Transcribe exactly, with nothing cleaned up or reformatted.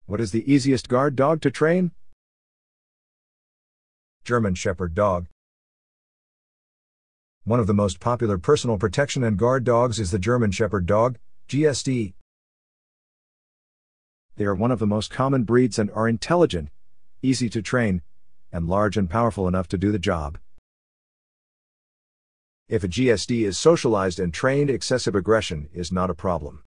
What is the easiest guard dog to train? German Shepherd Dog. One of the most popular personal protection and guard dogs is the German Shepherd Dog, G S D. They are one of the most common breeds and are intelligent, easy to train, and large and powerful enough to do the job. If a G S D is socialized and trained, excessive aggression is not a problem.